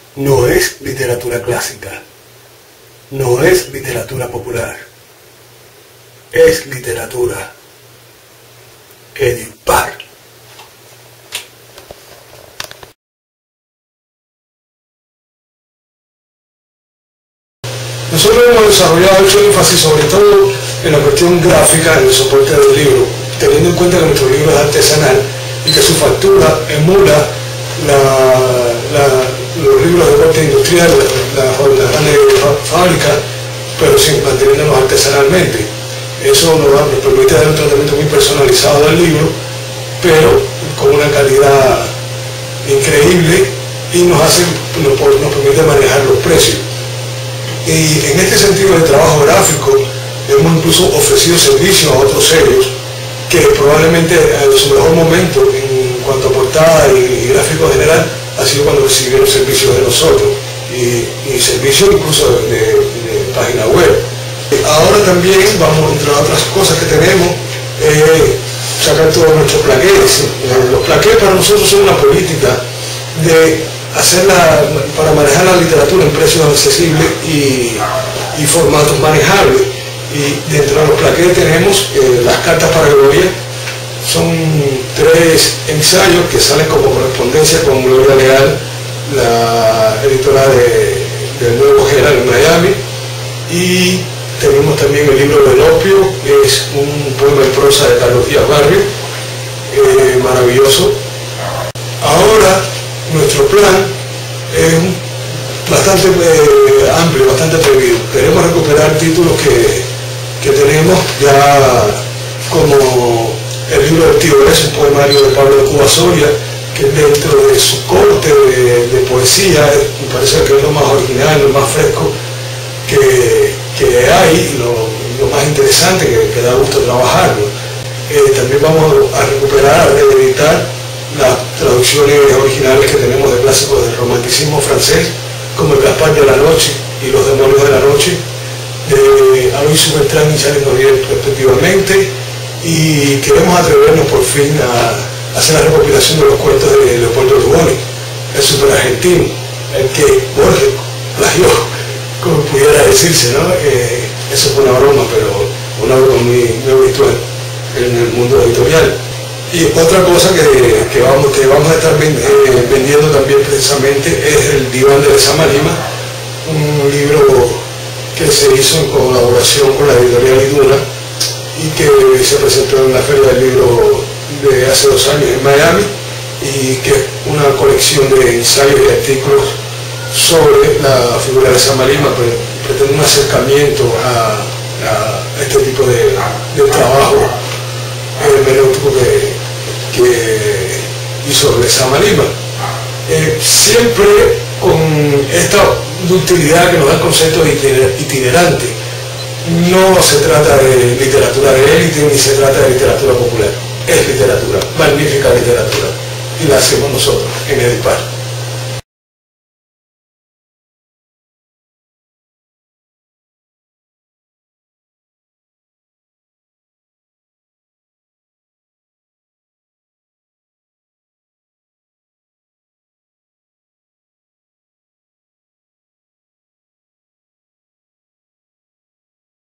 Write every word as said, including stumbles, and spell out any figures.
no es literatura clásica, no es literatura popular, es literatura Edipar. Nosotros hemos desarrollado mucho énfasis sobre todo en la cuestión gráfica en el soporte del libro, teniendo en cuenta que nuestro libro es artesanal y que su factura emula la, la, los libros de corte industrial, las la, la grandes fábricas, pero sin manteniéndonos artesanalmente. Eso nos, da, nos permite dar un tratamiento muy personalizado del libro, pero con una calidad increíble, y nos, hace, nos, nos permite manejar los precios. Y en este sentido de trabajo gráfico hemos incluso ofrecido servicios a otros sellos que probablemente en su mejor momento en cuanto a portada y, y gráfico general ha sido cuando recibieron servicios de nosotros y, y servicios incluso de, de, de página web. Ahora también vamos, entre otras cosas que tenemos, eh, sacar todos nuestros plaqués. Los plaqués para nosotros son una política de hacerla para manejar la literatura en precios accesibles y, y formatos manejables. Y dentro de los plaqués tenemos eh, las cartas para Gloria. Son tres ensayos que salen como correspondencia con Gloria Leal, la editora de, del Nuevo Herald en Miami. Y tenemos también el libro del opio, que es un poema en prosa de Carlos Díaz Barrio, eh, maravilloso. Ahora nuestro plan es bastante eh, amplio, bastante atrevido. Queremos recuperar títulos que, que tenemos ya, como el libro del Tío Es, un poemario de Pablo de Cuba Soria, que dentro de su corte de, de poesía me parece que es lo más original, lo más fresco que, que hay, lo, lo más interesante, que, que da gusto trabajarlo. Eh, también vamos a recuperar, a reeditar las traducciones originales que tenemos de clásicos del romanticismo francés, como el Gaspar de la Noche y Los Demonios de la Noche, de Aloysio Beltrán y Charles Noriel respectivamente, y queremos atrevernos por fin a hacer la recopilación de los cuentos de Leopoldo Lugones, el super argentino, el que Borges plagió, como pudiera decirse, ¿no? Eh, eso fue una broma, pero una broma muy, muy habitual en el mundo editorial. Y otra cosa que, que, vamos, que vamos a estar vendiendo también precisamente es el Diván de Lezama Lima, un libro que se hizo en colaboración con la editorial Iduna y que se presentó en la Feria del Libro de hace dos años en Miami, y que es una colección de ensayos y artículos sobre la figura de Lezama Lima, pero pretende un acercamiento a, a este tipo de, de trabajo hermenéutico que, que hizo Lezama Lima. Eh, siempre con esta utilidad que nos da el concepto de itinerante. No se trata de literatura de élite ni se trata de literatura popular. Es literatura, magnífica literatura, y la hacemos nosotros en Edipar.